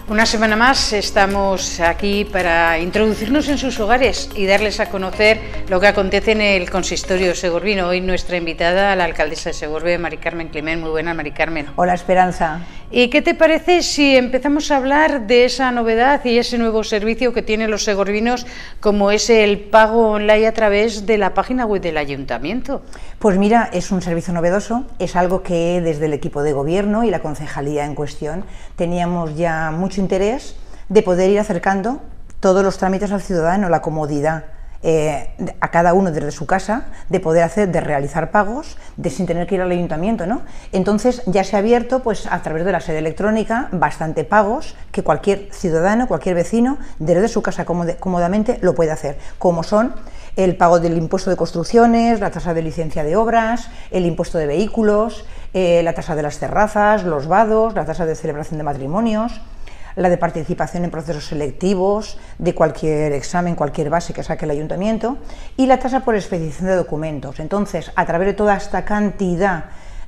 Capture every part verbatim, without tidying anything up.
Una semana más estamos aquí para introducirnos en sus hogares y darles a conocer lo que acontece en el consistorio segorbino. Hoy nuestra invitada, la alcaldesa de Segorbe, Mari Carmen Climent. Muy buena, Mari Carmen. Hola, Esperanza. ¿Y qué te parece si empezamos a hablar de esa novedad y ese nuevo servicio que tienen los segorbinos, como es el pago online a través de la página web del ayuntamiento? Pues mira, es un servicio novedoso, es algo que desde el equipo de gobierno y la concejalía en cuestión teníamos ya mucho interés de poder ir acercando todos los trámites al ciudadano, la comodidad eh, a cada uno desde su casa, de poder hacer, de realizar pagos, de sin tener que ir al ayuntamiento, ¿no? Entonces ya se ha abierto, pues a través de la sede electrónica, bastante pagos que cualquier ciudadano, cualquier vecino, desde su casa cómodamente lo puede hacer, como son el pago del impuesto de construcciones, la tasa de licencia de obras, el impuesto de vehículos, eh, la tasa de las terrazas, los vados, la tasa de celebración de matrimonios, la de participación en procesos selectivos, de cualquier examen, cualquier base que saque el ayuntamiento, y la tasa por expedición de documentos. Entonces, a través de toda esta cantidad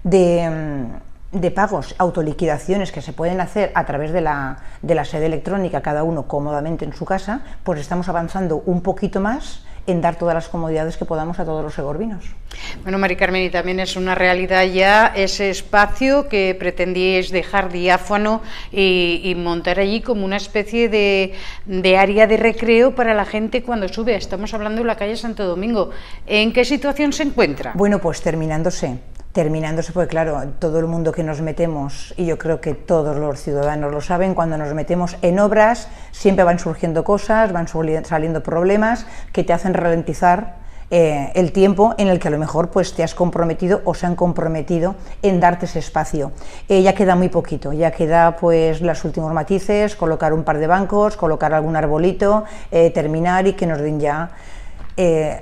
de, de pagos, autoliquidaciones que se pueden hacer a través de la, de la sede electrónica, cada uno cómodamente en su casa, pues estamos avanzando un poquito más en dar todas las comodidades que podamos a todos los segorbinos. Bueno, Mari Carmen, y también es una realidad ya ese espacio que pretendíais dejar diáfano y, y montar allí como una especie de, de área de recreo para la gente cuando sube. Estamos hablando de la calle Santo Domingo. ¿En qué situación se encuentra? Bueno, pues terminándose. Terminándose, porque claro, todo el mundo que nos metemos, y yo creo que todos los ciudadanos lo saben, cuando nos metemos en obras siempre van surgiendo cosas, van saliendo problemas que te hacen ralentizar eh, el tiempo en el que a lo mejor pues te has comprometido o se han comprometido en darte ese espacio. Eh, ya queda muy poquito, ya queda pues los últimos matices, colocar un par de bancos, colocar algún arbolito, eh, terminar y que nos den ya Eh,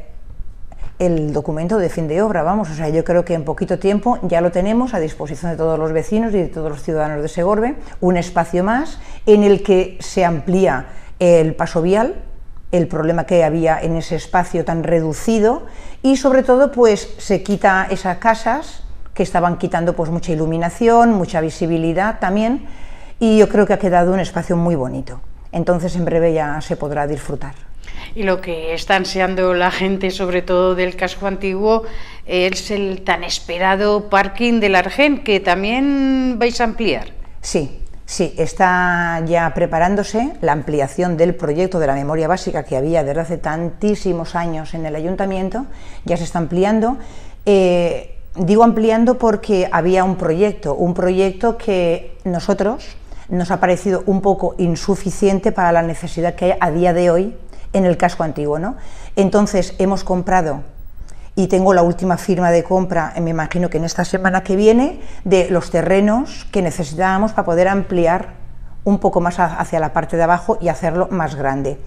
el documento de fin de obra, vamos, o sea, yo creo que en poquito tiempo ya lo tenemos a disposición de todos los vecinos y de todos los ciudadanos de Segorbe, un espacio más en el que se amplía el paso vial, el problema que había en ese espacio tan reducido, y sobre todo pues se quita esas casas que estaban quitando pues mucha iluminación, mucha visibilidad también, y yo creo que ha quedado un espacio muy bonito. Entonces en breve ya se podrá disfrutar. Y lo que está ansiando la gente, sobre todo del casco antiguo, es el tan esperado parking del Argen, que también vais a ampliar. Sí, sí, está ya preparándose la ampliación del proyecto de la memoria básica que había desde hace tantísimos años en el ayuntamiento, ya se está ampliando. Eh, digo ampliando porque había un proyecto, un proyecto que nosotros nos ha parecido un poco insuficiente para la necesidad que hay a día de hoy en el casco antiguo, ¿no? Entonces hemos comprado, y tengo la última firma de compra, me imagino que en esta semana que viene, de los terrenos que necesitábamos para poder ampliar un poco más hacia la parte de abajo y hacerlo más grande.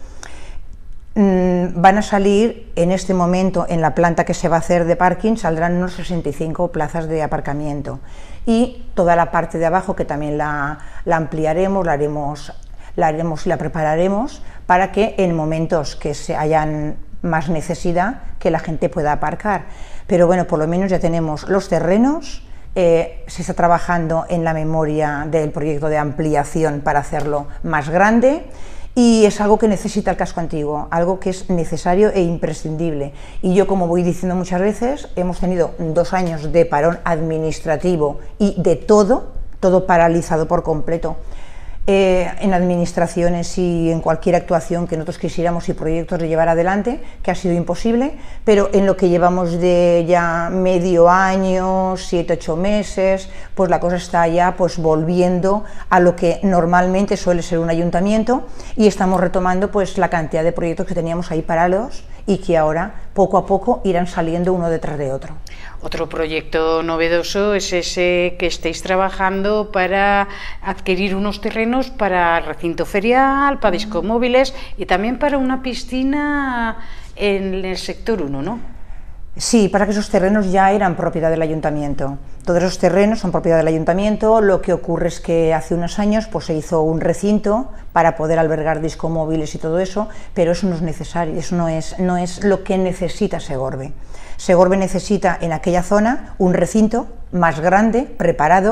Mm, van a salir en este momento, en la planta que se va a hacer de parking, saldrán unos sesenta y cinco plazas de aparcamiento, y toda la parte de abajo, que también la, la ampliaremos, la haremos la haremos y la prepararemos para que en momentos que se hayan más necesidad, que la gente pueda aparcar. Pero bueno, por lo menos ya tenemos los terrenos, eh, se está trabajando en la memoria del proyecto de ampliación para hacerlo más grande, y es algo que necesita el casco antiguo, algo que es necesario e imprescindible. Y yo, como voy diciendo muchas veces, hemos tenido dos años de parón administrativo y de todo, todo paralizado por completo. Eh, en administraciones y en cualquier actuación que nosotros quisiéramos y proyectos de llevar adelante, que ha sido imposible, pero en lo que llevamos de ya medio año, siete, ocho meses, pues la cosa está ya pues volviendo a lo que normalmente suele ser un ayuntamiento, y estamos retomando pues la cantidad de proyectos que teníamos ahí parados y que ahora poco a poco irán saliendo uno detrás de otro. Otro proyecto novedoso es ese que estáis trabajando para adquirir unos terrenos para recinto ferial, para discomóviles y también para una piscina en el sector uno, ¿no? Sí, para que esos terrenos ya eran propiedad del ayuntamiento. Todos esos terrenos son propiedad del ayuntamiento. Lo que ocurre es que hace unos años pues, se hizo un recinto para poder albergar discomóviles y todo eso, pero eso no es necesario, eso no es, no es lo que necesita Segorbe. Segorbe necesita en aquella zona un recinto más grande, preparado,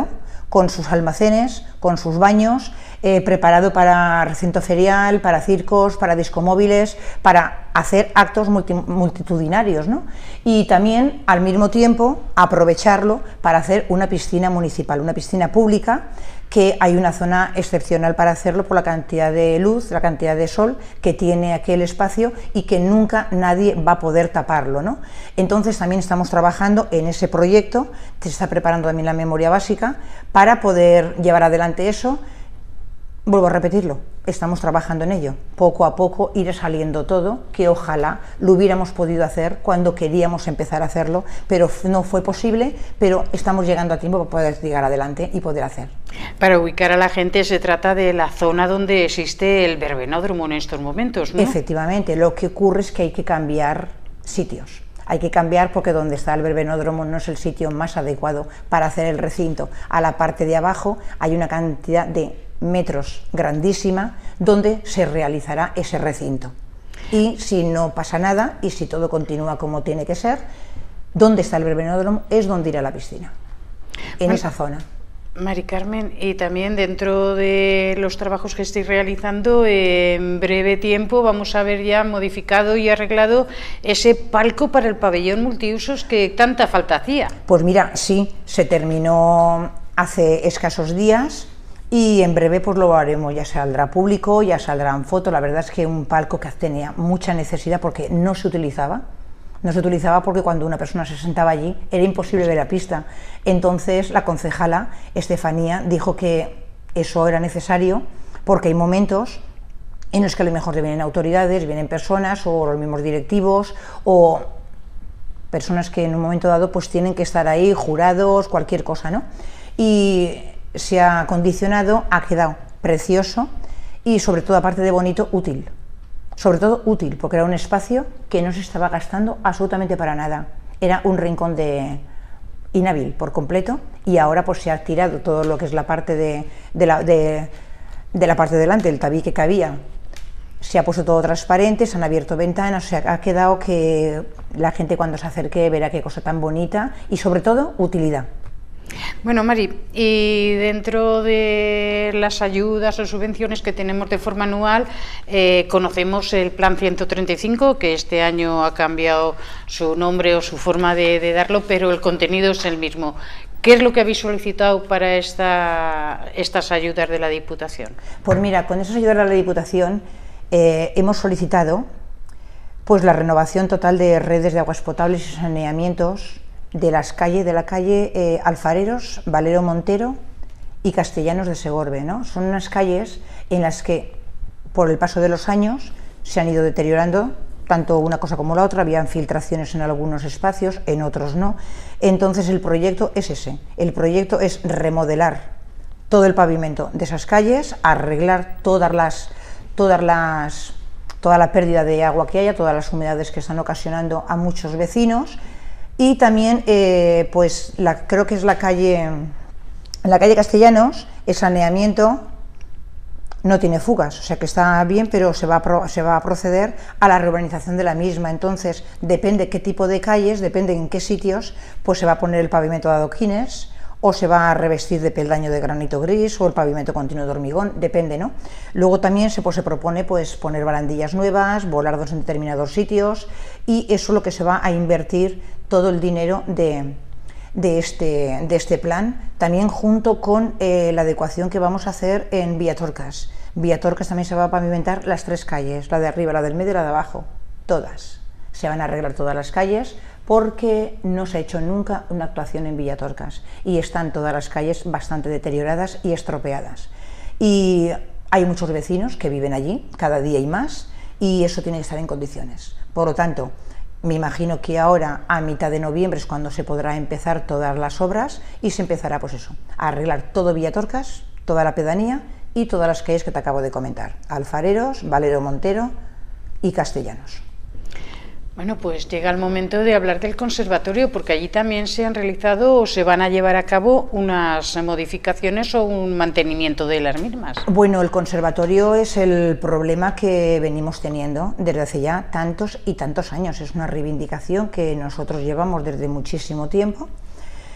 con sus almacenes, con sus baños, eh, preparado para recinto ferial, para circos, para discomóviles, para hacer actos multi, multitudinarios, ¿no? Y también, al mismo tiempo, aprovecharlo para hacer una piscina municipal, una piscina pública, que hay una zona excepcional para hacerlo por la cantidad de luz, la cantidad de sol que tiene aquel espacio y que nunca nadie va a poder taparlo, ¿no? Entonces también estamos trabajando en ese proyecto, se está preparando también la memoria básica para poder llevar adelante eso. Vuelvo a repetirlo, estamos trabajando en ello, poco a poco irá saliendo todo, que ojalá lo hubiéramos podido hacer cuando queríamos empezar a hacer,lo pero no fue posible, pero estamos llegando a tiempo para poder llegar adelante y poder hacer. Para ubicar a la gente se trata de la zona donde existe el verbenódromo en estos momentos, ¿no? Efectivamente, lo que ocurre es que hay que cambiar sitios. Hay que cambiar porque donde está el verbenódromo no es el sitio más adecuado para hacer el recinto. A la parte de abajo hay una cantidad de metros grandísima donde se realizará ese recinto. Y si no pasa nada y si todo continúa como tiene que ser, donde está el verbenódromo es donde irá la piscina, en bueno, esa zona. Mari Carmen, y también dentro de los trabajos que estáis realizando, eh, en breve tiempo vamos a ver ya modificado y arreglado ese palco para el pabellón multiusos que tanta falta hacía. Pues mira, sí, se terminó hace escasos días y en breve pues lo haremos, ya saldrá público, ya saldrán fotos. La verdad es que un palco que tenía mucha necesidad porque no se utilizaba. No se utilizaba porque cuando una persona se sentaba allí era imposible ver la pista. Entonces la concejala Estefanía dijo que eso era necesario porque hay momentos en los que a lo mejor vienen autoridades, vienen personas o los mismos directivos o personas que en un momento dado pues tienen que estar ahí, jurados, cualquier cosa, ¿no? Y se ha acondicionado, ha quedado precioso y sobre todo, aparte de bonito, útil. Sobre todo útil, porque era un espacio que no se estaba gastando absolutamente para nada. Era un rincón de inhábil por completo y ahora pues se ha tirado todo lo que es la parte de, de, la, de, de la parte de delante, el tabique que había. Se ha puesto todo transparente, se han abierto ventanas, o sea, ha quedado que la gente cuando se acerque verá qué cosa tan bonita y sobre todo utilidad. Bueno, Mari, y dentro de las ayudas o subvenciones que tenemos de forma anual, eh, conocemos el Plan ciento treinta y cinco, que este año ha cambiado su nombre o su forma de, de darlo, pero el contenido es el mismo. ¿Qué es lo que habéis solicitado para esta, estas ayudas de la Diputación? Pues mira, con esas ayudas de la Diputación eh, hemos solicitado pues la renovación total de redes de aguas potables y saneamientos de las calles, de la calle eh, Alfareros, Valero Montero y Castellanos de Segorbe, ¿no? Son unas calles en las que, por el paso de los años, se han ido deteriorando, tanto una cosa como la otra, había filtraciones en algunos espacios, en otros no. Entonces el proyecto es ese, el proyecto es remodelar todo el pavimento de esas calles, arreglar todas las, todas las, toda la pérdida de agua que haya, todas las humedades que están ocasionando a muchos vecinos. Y también, eh, pues, la, creo que es la calle, en la calle Castellanos, el saneamiento no tiene fugas, o sea que está bien, pero se va a, pro, se va a proceder a la reurbanización de la misma. Entonces, depende qué tipo de calles, depende en qué sitios, pues se va a poner el pavimento de adoquines, o se va a revestir de peldaño de granito gris, o el pavimento continuo de hormigón, depende, ¿no? Luego también se, pues, se propone pues, poner barandillas nuevas, volardos en determinados sitios, y eso es lo que se va a invertir todo el dinero de, de, este, de este plan, también junto con eh, la adecuación que vamos a hacer en Villatorcas. Villatorcas también se va a pavimentar las tres calles, la de arriba, la del medio y la de abajo, todas. Se van a arreglar todas las calles porque no se ha hecho nunca una actuación en Villatorcas y están todas las calles bastante deterioradas y estropeadas. Y hay muchos vecinos que viven allí, cada día hay más, y eso tiene que estar en condiciones. Por lo tanto, me imagino que ahora, a mitad de noviembre, es cuando se podrá empezar todas las obras y se empezará, pues eso, a arreglar todo Villatorcas, toda la pedanía y todas las calles que te acabo de comentar, Alfareros, Valero Montero y Castellanos. Bueno, pues llega el momento de hablar del conservatorio, porque allí también se han realizado o se van a llevar a cabo unas modificaciones o un mantenimiento de las mismas. Bueno, el conservatorio es el problema que venimos teniendo desde hace ya tantos y tantos años. Es una reivindicación que nosotros llevamos desde muchísimo tiempo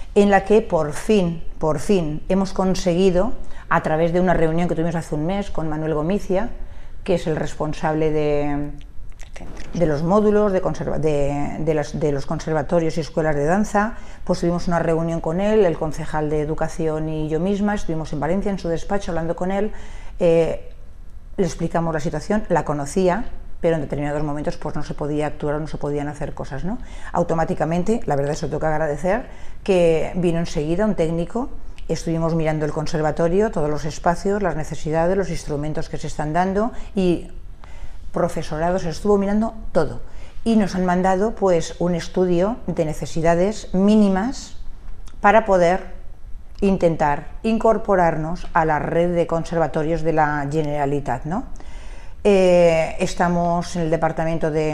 en la que por fin, por fin hemos conseguido, a través de una reunión que tuvimos hace un mes con Manuel Gomicia, que es el responsable de, de los módulos, de, conserva, de, de, las, de los conservatorios y escuelas de danza, pues tuvimos una reunión con él, el concejal de Educación y yo misma, estuvimos en Valencia, en su despacho, hablando con él, eh, le explicamos la situación, la conocía, pero en determinados momentos pues no se podía actuar, no se podían hacer cosas, ¿no? Automáticamente, la verdad, eso tengo que agradecer, que vino enseguida un técnico, estuvimos mirando el conservatorio, todos los espacios, las necesidades, los instrumentos que se están dando, y profesorado se estuvo mirando todo, y nos han mandado pues un estudio de necesidades mínimas para poder intentar incorporarnos a la red de conservatorios de la Generalitat, ¿no? Eh, estamos en el departamento de,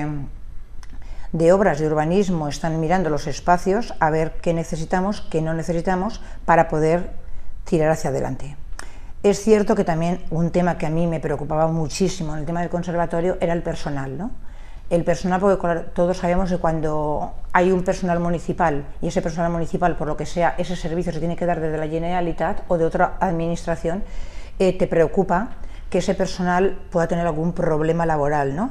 de obras de urbanismo, están mirando los espacios a ver qué necesitamos, qué no necesitamos para poder tirar hacia adelante. Es cierto que también un tema que a mí me preocupaba muchísimo en el tema del conservatorio era el personal, ¿no? El personal, porque todos sabemos que cuando hay un personal municipal y ese personal municipal, por lo que sea, ese servicio se tiene que dar desde la Generalitat o de otra administración, eh, te preocupa que ese personal pueda tener algún problema laboral, ¿no?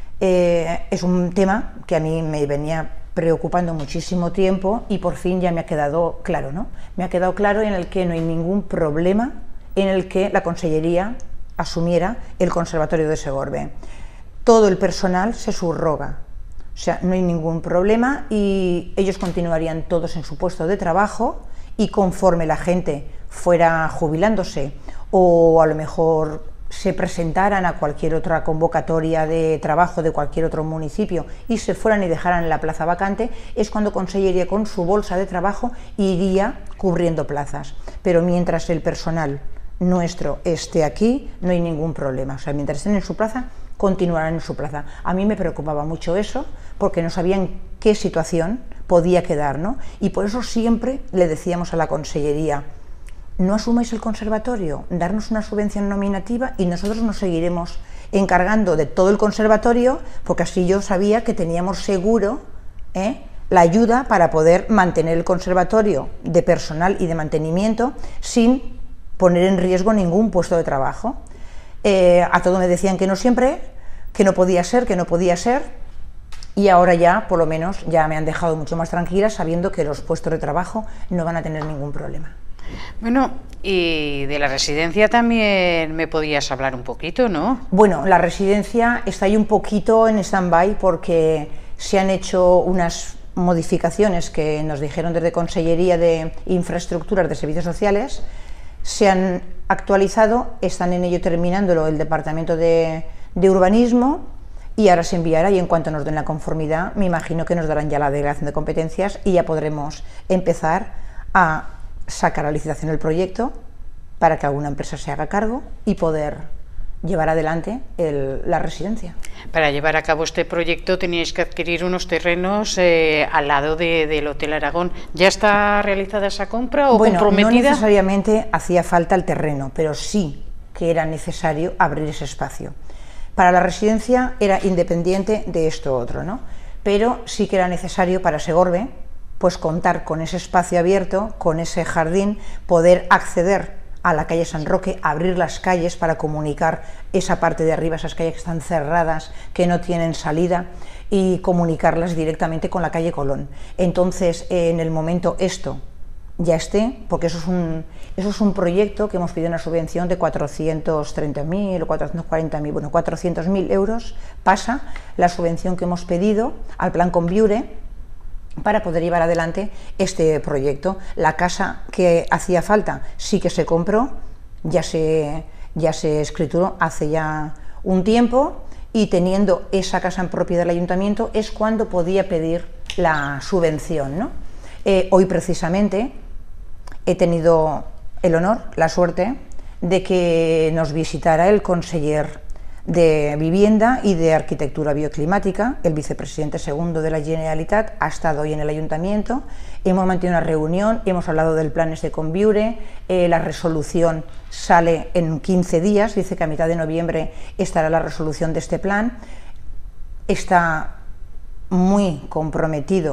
Eh, es un tema que a mí me venía preocupando muchísimo tiempo y por fin ya me ha quedado claro, ¿no? Me ha quedado claro en el que no hay ningún problema en el que la Consellería asumiera el Conservatorio de Segorbe. Todo el personal se subroga, o sea, no hay ningún problema y ellos continuarían todos en su puesto de trabajo y conforme la gente fuera jubilándose o a lo mejor se presentaran a cualquier otra convocatoria de trabajo de cualquier otro municipio y se fueran y dejaran la plaza vacante, es cuando Consellería con su bolsa de trabajo iría cubriendo plazas. Pero mientras el personal nuestro esté aquí, no hay ningún problema. O sea, mientras estén en su plaza, continuarán en su plaza. A mí me preocupaba mucho eso, porque no sabían qué situación podía quedar, ¿no? Y por eso siempre le decíamos a la Consellería: no asumáis el conservatorio, darnos una subvención nominativa y nosotros nos seguiremos encargando de todo el conservatorio, porque así yo sabía que teníamos seguro ¿eh? la ayuda para poder mantener el conservatorio de personal y de mantenimiento sin poner en riesgo ningún puesto de trabajo. Eh, a todo me decían que no siempre, que no podía ser, que no podía ser, y ahora ya, por lo menos, ya me han dejado mucho más tranquila sabiendo que los puestos de trabajo no van a tener ningún problema. Bueno, y de la residencia también me podías hablar un poquito, ¿no? Bueno, la residencia está ahí un poquito en stand-by porque se han hecho unas modificaciones que nos dijeron desde Consellería de Infraestructuras de Servicios Sociales, se han actualizado, están en ello terminándolo el Departamento de, de Urbanismo y ahora se enviará y en cuanto nos den la conformidad, me imagino que nos darán ya la delegación de competencias y ya podremos empezar a sacar a licitación el proyecto para que alguna empresa se haga cargo y poder llevar adelante el, la residencia. Para llevar a cabo este proyecto teníais que adquirir unos terrenos eh, al lado de, del Hotel Aragón. ¿Ya está realizada esa compra o bueno, comprometida? No necesariamente hacía falta el terreno, pero sí que era necesario abrir ese espacio. Para la residencia era independiente de esto otro, ¿no? Pero sí que era necesario para Segorbe pues contar con ese espacio abierto, con ese jardín, poder acceder a la calle San Roque, abrir las calles para comunicar esa parte de arriba, esas calles que están cerradas, que no tienen salida, y comunicarlas directamente con la calle Colón. Entonces, en el momento esto ya esté, porque eso es un, eso es un proyecto que hemos pedido una subvención de cuatrocientos treinta mil o cuatrocientos cuarenta mil, bueno, cuatrocientos mil euros pasa la subvención que hemos pedido al Plan Conviure para poder llevar adelante este proyecto. La casa que hacía falta sí que se compró, ya se, ya se escrituró hace ya un tiempo, y teniendo esa casa en propiedad del ayuntamiento es cuando podía pedir la subvención, ¿no? Eh, hoy precisamente he tenido el honor, la suerte, de que nos visitara el conseller de Vivienda y de Arquitectura Bioclimática, el vicepresidente segundo de la Generalitat, ha estado hoy en el ayuntamiento, hemos mantenido una reunión, hemos hablado del plan este Conviure, eh, la resolución sale en quince días, dice que a mitad de noviembre estará la resolución de este plan, está muy comprometido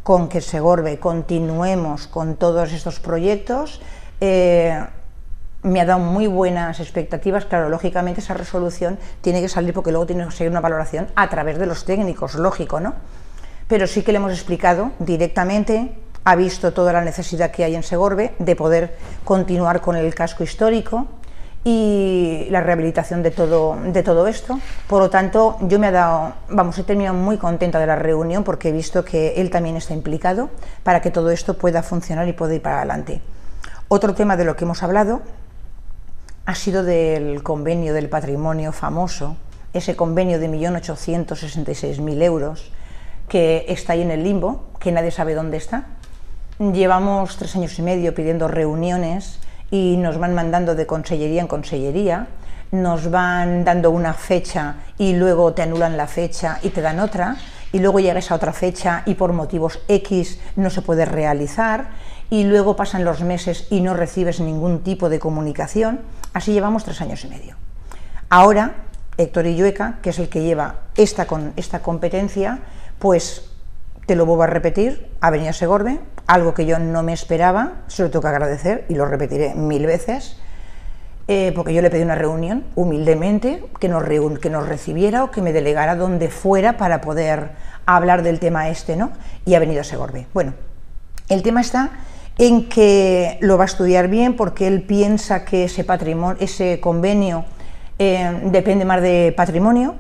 con que Segorbe continuemos con todos estos proyectos. Eh, me ha dado muy buenas expectativas. Claro, lógicamente esa resolución tiene que salir porque luego tiene que seguir una valoración a través de los técnicos, lógico, ¿no? Pero sí que le hemos explicado directamente, ha visto toda la necesidad que hay en Segorbe de poder continuar con el casco histórico y la rehabilitación de todo, de todo esto. Por lo tanto, yo me he dado, vamos, he terminado muy contenta de la reunión porque he visto que él también está implicado para que todo esto pueda funcionar y pueda ir para adelante. Otro tema de lo que hemos hablado ha sido del convenio del patrimonio famoso, ese convenio de un millón ochocientos sesenta y seis mil euros que está ahí en el limbo, que nadie sabe dónde está. Llevamos tres años y medio pidiendo reuniones y nos van mandando de consellería en consellería, nos van dando una fecha y luego te anulan la fecha y te dan otra, y luego llega esa otra fecha y por motivos X no se puede realizar, y luego pasan los meses y no recibes ningún tipo de comunicación. Así llevamos tres años y medio. Ahora, Héctor Illueca, que es el que lleva esta, con, esta competencia, pues te lo vuelvo a repetir, ha venido a Segorbe, algo que yo no me esperaba, se lo tengo que agradecer y lo repetiré mil veces, eh, porque yo le pedí una reunión humildemente, que nos, reun que nos recibiera o que me delegara donde fuera para poder hablar del tema este, ¿no? Y ha venido a Segorbe. Bueno, el tema está en que lo va a estudiar bien porque él piensa que ese, patrimonio, ese convenio eh, depende más de patrimonio.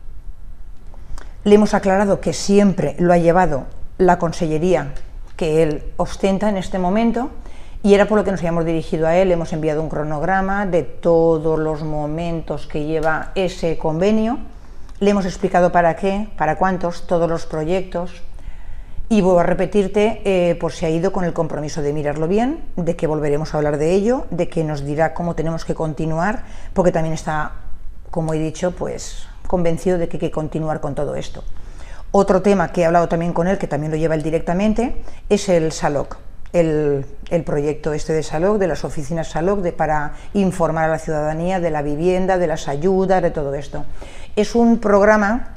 Le hemos aclarado que siempre lo ha llevado la consellería que él ostenta en este momento y era por lo que nos habíamos dirigido a él. Le hemos enviado un cronograma de todos los momentos que lleva ese convenio, le hemos explicado para qué, para cuántos, todos los proyectos y vuelvo a repetirte, eh, por si ha ido con el compromiso de mirarlo bien, de que volveremos a hablar de ello, de que nos dirá cómo tenemos que continuar, porque también está, como he dicho, pues convencido de que hay que continuar con todo esto. Otro tema que he hablado también con él, que también lo lleva él directamente, es el SALOC, el, el proyecto este de SALOC, de las oficinas SALOC, de, para informar a la ciudadanía de la vivienda, de las ayudas, de todo esto. Es un programa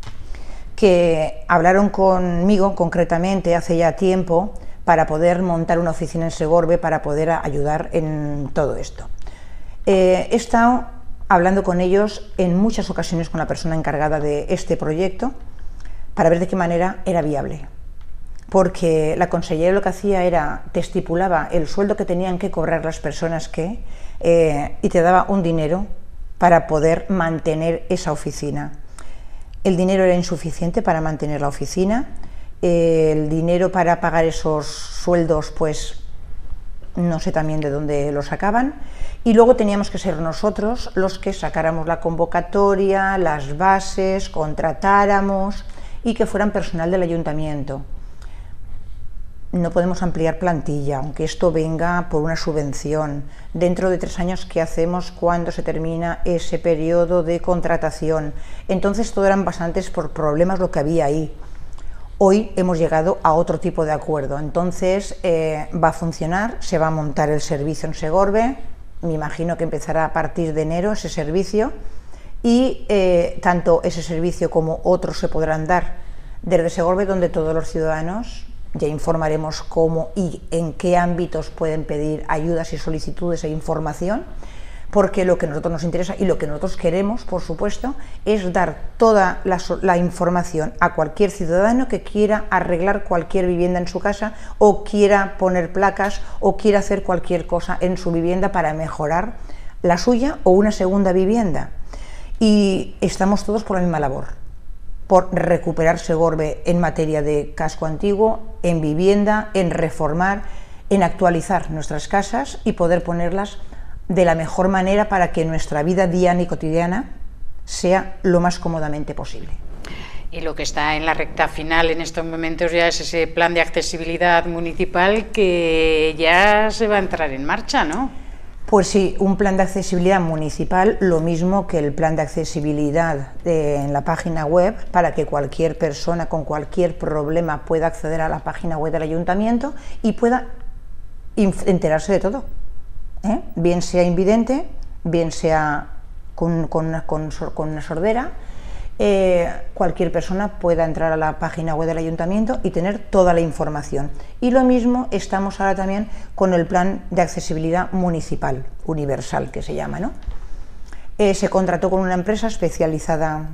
que hablaron conmigo concretamente hace ya tiempo para poder montar una oficina en Segorbe para poder ayudar en todo esto. Eh, he estado hablando con ellos en muchas ocasiones con la persona encargada de este proyecto para ver de qué manera era viable, porque la consellera lo que hacía era, te estipulaba el sueldo que tenían que cobrar las personas que, eh, y te daba un dinero para poder mantener esa oficina. El dinero era insuficiente para mantener la oficina, eh, el dinero para pagar esos sueldos pues no sé también de dónde lo sacaban, y luego teníamos que ser nosotros los que sacáramos la convocatoria, las bases, contratáramos y que fueran personal del ayuntamiento. No podemos ampliar plantilla, aunque esto venga por una subvención. Dentro de tres años, ¿qué hacemos cuando se termina ese periodo de contratación? Entonces, todo eran bastantes por problemas lo que había ahí. Hoy hemos llegado a otro tipo de acuerdo, entonces eh, va a funcionar, se va a montar el servicio en Segorbe, me imagino que empezará a partir de enero ese servicio, y eh, tanto ese servicio como otros se podrán dar desde Segorbe, donde todos los ciudadanos, ya informaremos cómo y en qué ámbitos pueden pedir ayudas y solicitudes e información, porque lo que a nosotros nos interesa y lo que nosotros queremos, por supuesto, es dar toda la, la información a cualquier ciudadano que quiera arreglar cualquier vivienda en su casa o quiera poner placas o quiera hacer cualquier cosa en su vivienda para mejorar la suya o una segunda vivienda. Y estamos todos por la misma labor, por recuperar Segorbe en materia de casco antiguo, en vivienda, en reformar, en actualizar nuestras casas y poder ponerlas de la mejor manera para que nuestra vida diaria y cotidiana sea lo más cómodamente posible. Y lo que está en la recta final en estos momentos ya es ese plan de accesibilidad municipal que ya se va a entrar en marcha, ¿no? Pues sí, un plan de accesibilidad municipal, lo mismo que el plan de accesibilidad de, en la página web, para que cualquier persona con cualquier problema pueda acceder a la página web del ayuntamiento y pueda enterarse de todo. ¿Eh? Bien sea invidente, bien sea con, con, con, con una sordera, eh, cualquier persona pueda entrar a la página web del ayuntamiento y tener toda la información. Y lo mismo estamos ahora también con el plan de accesibilidad municipal, universal, que se llama, ¿no? Eh, se contrató con una empresa especializada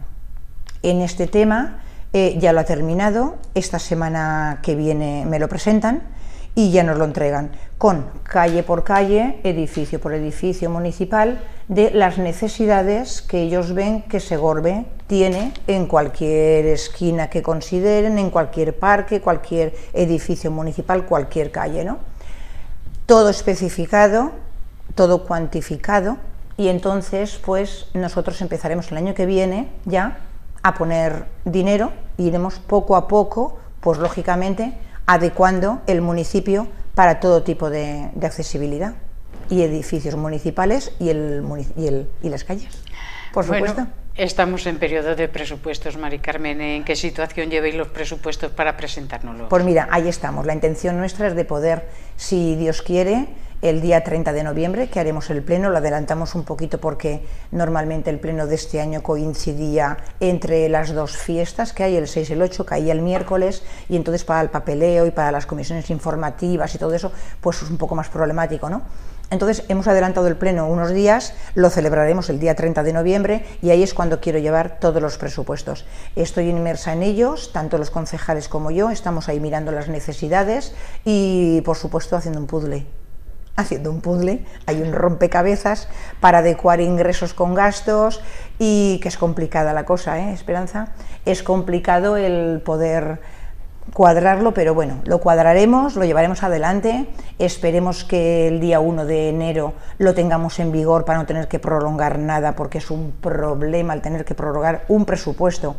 en este tema, eh, ya lo ha terminado, esta semana que viene me lo presentan y ya nos lo entregan, con calle por calle, edificio por edificio municipal, de las necesidades que ellos ven que Segorbe tiene en cualquier esquina que consideren, en cualquier parque, cualquier edificio municipal, cualquier calle, ¿no? Todo especificado, todo cuantificado, y entonces pues nosotros empezaremos el año que viene ya a poner dinero, e iremos poco a poco, pues lógicamente, adecuando el municipio para todo tipo de, de accesibilidad, y edificios municipales y, el, y, el, y las calles, por supuesto. Bueno, estamos en periodo de presupuestos, Mari Carmen. ¿En qué situación llevéis los presupuestos para presentárnoslos? Pues mira, ahí estamos. La intención nuestra es de poder, si Dios quiere, el día treinta de noviembre, que haremos el pleno, lo adelantamos un poquito porque normalmente el pleno de este año coincidía entre las dos fiestas que hay, el seis y el ocho, caía el miércoles, y entonces para el papeleo y para las comisiones informativas y todo eso, pues es un poco más problemático, ¿no? Entonces hemos adelantado el pleno unos días, lo celebraremos el día treinta de noviembre, y ahí es cuando quiero llevar todos los presupuestos. Estoy inmersa en ellos, tanto los concejales como yo, estamos ahí mirando las necesidades y, por supuesto, haciendo un puzzle. haciendo un puzzle, hay un rompecabezas para adecuar ingresos con gastos, y que es complicada la cosa, ¿eh, Esperanza? Es complicado el poder cuadrarlo, pero bueno, lo cuadraremos, lo llevaremos adelante, esperemos que el día uno de enero lo tengamos en vigor para no tener que prolongar nada, porque es un problema el tener que prorrogar un presupuesto.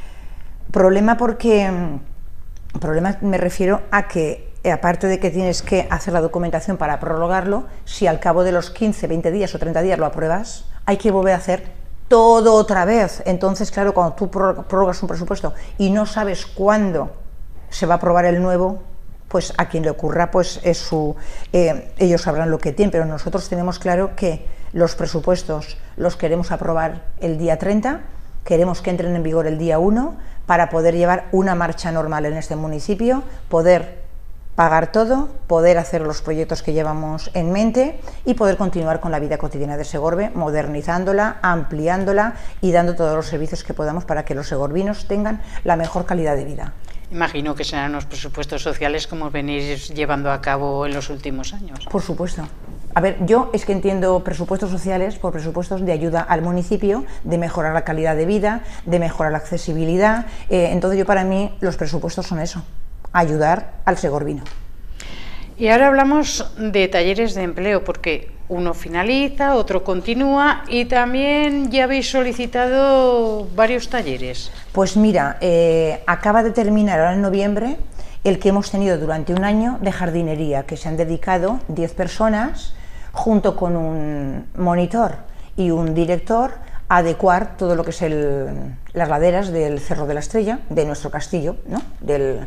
Problema porque, problema me refiero a que, aparte de que tienes que hacer la documentación para prorrogarlo, si al cabo de los quince, veinte días o treinta días lo apruebas, hay que volver a hacer todo otra vez. Entonces, claro, cuando tú prorrogas un presupuesto y no sabes cuándo se va a aprobar el nuevo, pues a quien le ocurra, pues es su, eh, ellos sabrán lo que tienen, pero nosotros tenemos claro que los presupuestos los queremos aprobar el día treinta, queremos que entren en vigor el día uno, para poder llevar una marcha normal en este municipio, poder pagar todo, poder hacer los proyectos que llevamos en mente y poder continuar con la vida cotidiana de Segorbe, modernizándola, ampliándola y dando todos los servicios que podamos para que los segorbinos tengan la mejor calidad de vida. Imagino que serán los presupuestos sociales como venís llevando a cabo en los últimos años. Por supuesto. A ver, yo es que entiendo presupuestos sociales por presupuestos de ayuda al municipio, de mejorar la calidad de vida, de mejorar la accesibilidad. Eh, entonces yo, para mí, los presupuestos son eso, ayudar al segorbino. Y ahora hablamos de talleres de empleo, porque uno finaliza, otro continúa, y también ya habéis solicitado varios talleres. Pues mira, eh, acaba de terminar ahora en noviembre el que hemos tenido durante un año de jardinería, que se han dedicado diez personas, junto con un monitor y un director, a adecuar todo lo que es el, las laderas del Cerro de la Estrella, de nuestro castillo, ¿no? Del...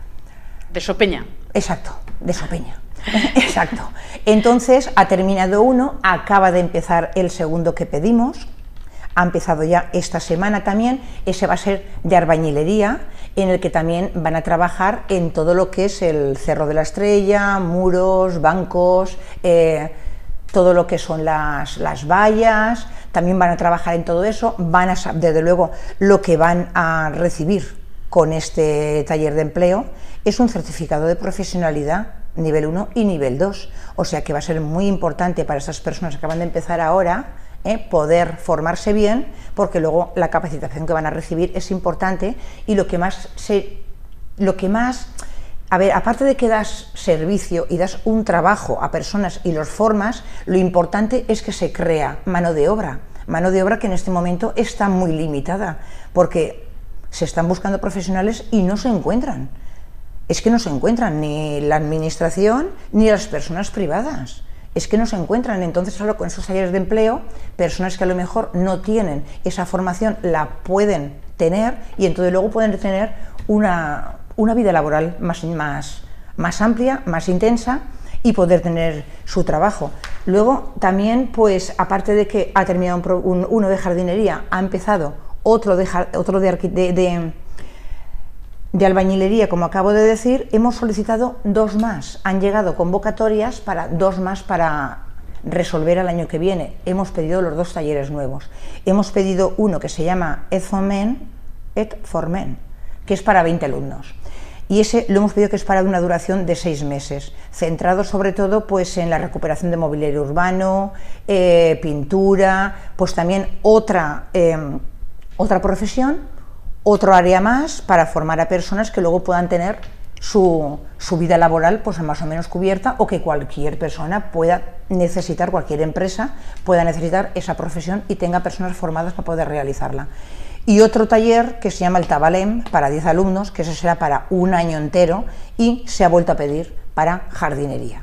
De Sopeña. Exacto, de Sopeña. Exacto. Entonces ha terminado uno, acaba de empezar el segundo que pedimos, ha empezado ya esta semana también, ese va a ser de albañilería, en el que también van a trabajar en todo lo que es el Cerro de la Estrella, muros, bancos, eh, todo lo que son las, las vallas, también van a trabajar en todo eso, van a, desde luego, lo que van a recibir con este taller de empleo es un certificado de profesionalidad nivel uno y nivel dos, o sea que va a ser muy importante para esas personas que acaban de empezar ahora, eh, poder formarse bien, porque luego la capacitación que van a recibir es importante, y lo que más, se, lo que más, a ver, aparte de que das servicio y das un trabajo a personas y los formas, lo importante es que se crea mano de obra, mano de obra que en este momento está muy limitada, porque se están buscando profesionales y no se encuentran. Es que no se encuentran ni la administración ni las personas privadas. Es que no se encuentran. Entonces, solo con esos talleres de empleo, personas que a lo mejor no tienen esa formación la pueden tener, y entonces luego pueden tener una, una vida laboral más, más, más amplia, más intensa, y poder tener su trabajo. Luego también, pues aparte de que ha terminado un, un, uno de jardinería, ha empezado otro de, otro de, de, de, de albañilería, como acabo de decir. Hemos solicitado dos más, han llegado convocatorias para dos más para resolver el año que viene. Hemos pedido los dos talleres nuevos. Hemos pedido uno que se llama Ed for Men, Ed for Men, que es para veinte alumnos. Y ese lo hemos pedido que es para una duración de seis meses, centrado sobre todo pues en la recuperación de mobiliario urbano, eh, pintura, pues también otra, eh, otra profesión, otro área más para formar a personas que luego puedan tener su, su vida laboral pues más o menos cubierta, o que cualquier persona pueda necesitar, cualquier empresa pueda necesitar esa profesión y tenga personas formadas para poder realizarla. Y otro taller que se llama el Tabalem, para diez alumnos, que ese será para un año entero, y se ha vuelto a pedir para jardinería.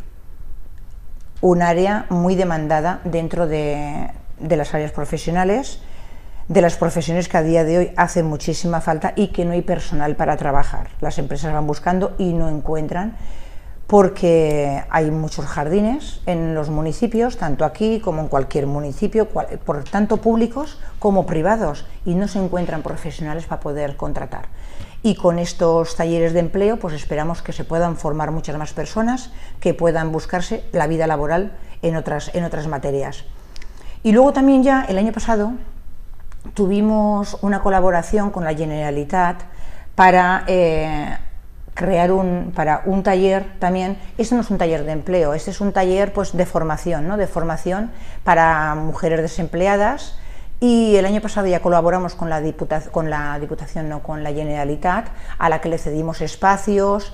Un área muy demandada dentro de, de las áreas profesionales, de las profesiones que a día de hoy hacen muchísima falta y que no hay personal para trabajar. Las empresas van buscando y no encuentran, porque hay muchos jardines en los municipios, tanto aquí como en cualquier municipio, por tanto públicos como privados, y no se encuentran profesionales para poder contratar. Y con estos talleres de empleo pues esperamos que se puedan formar muchas más personas, que puedan buscarse la vida laboral en otras, en otras materias. Y luego también ya el año pasado tuvimos una colaboración con la Generalitat para eh, crear un, para un taller también. Este no es un taller de empleo, este es un taller pues de formación, ¿no? de formación para mujeres desempleadas, y el año pasado ya colaboramos con la Diputación, con la Diputación, no, con la Generalitat, a la que le cedimos espacios,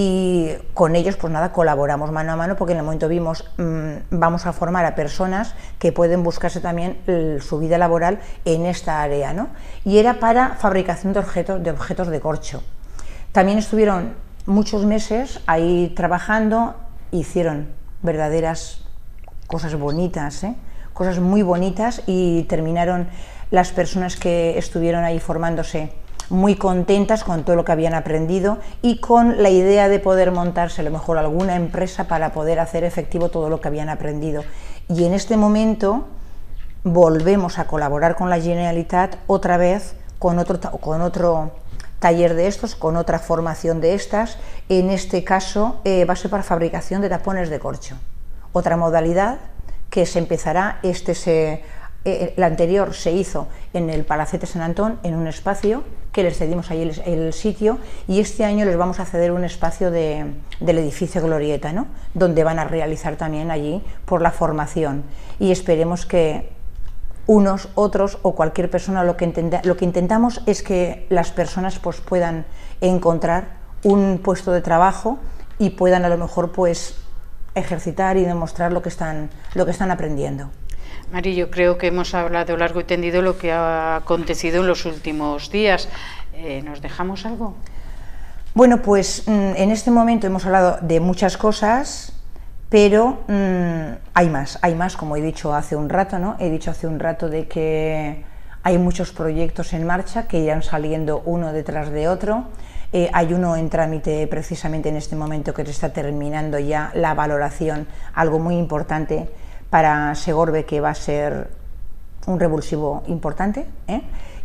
y con ellos pues nada, colaboramos mano a mano, porque en el momento vimos, mmm, vamos a formar a personas que pueden buscarse también el, su vida laboral en esta área, ¿no? Y era para fabricación de objetos, de objetos de corcho. También estuvieron muchos meses ahí trabajando, hicieron verdaderas cosas bonitas, ¿eh? cosas muy bonitas, y terminaron las personas que estuvieron ahí formándose muy contentas con todo lo que habían aprendido y con la idea de poder montarse a lo mejor alguna empresa para poder hacer efectivo todo lo que habían aprendido. Y en este momento volvemos a colaborar con la Generalitat otra vez con otro, con otro taller de estos, con otra formación de estas. En este caso eh, va a ser para fabricación de tapones de corcho, otra modalidad que se empezará. Este se, eh, el anterior se hizo en el Palacete San Antón, en un espacio que les cedimos ahí el, el sitio, y este año les vamos a ceder un espacio de, del edificio Glorieta, ¿no? donde van a realizar también allí por la formación, y esperemos que unos, otros o cualquier persona, lo que, intenta, lo que intentamos es que las personas pues puedan encontrar un puesto de trabajo y puedan a lo mejor pues ejercitar y demostrar lo que están, lo que están aprendiendo. Mari, yo creo que hemos hablado largo y tendido lo que ha acontecido en los últimos días. Eh, ¿Nos dejamos algo? Bueno, pues en este momento hemos hablado de muchas cosas, pero mmm, hay más, hay más, como he dicho hace un rato, ¿no? He dicho hace un rato de que hay muchos proyectos en marcha que irán saliendo uno detrás de otro. Eh, hay uno en trámite precisamente en este momento que se está terminando ya la valoración, algo muy importante para Segorbe, que va a ser un revulsivo importante, ¿eh?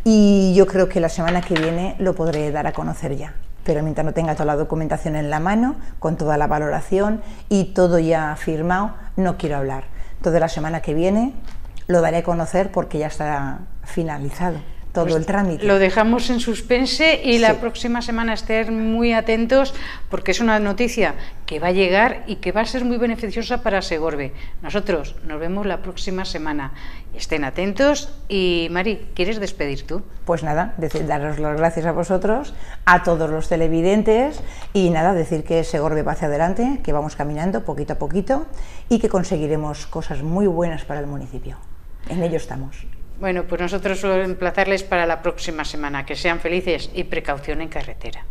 Y yo creo que la semana que viene lo podré dar a conocer ya, pero mientras no tenga toda la documentación en la mano, con toda la valoración y todo ya firmado, no quiero hablar. Entonces la semana que viene lo daré a conocer, porque ya estará finalizado todo pues el trámite. Lo dejamos en suspense y sí, la próxima semana estén muy atentos, porque es una noticia que va a llegar y que va a ser muy beneficiosa para Segorbe. Nosotros nos vemos la próxima semana. Estén atentos. Y Mari, ¿quieres despedir tú? Pues nada, decir, daros las gracias a vosotros, a todos los televidentes, y nada, decir que Segorbe va hacia adelante, que vamos caminando poquito a poquito y que conseguiremos cosas muy buenas para el municipio. En ello estamos. Bueno, pues nosotros solo emplazarles para la próxima semana. Que sean felices y precaución en carretera.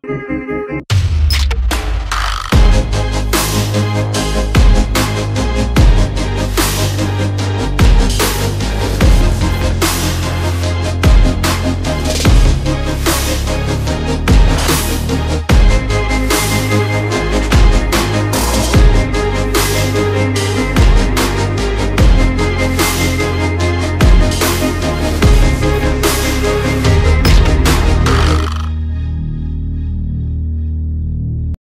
Thank you.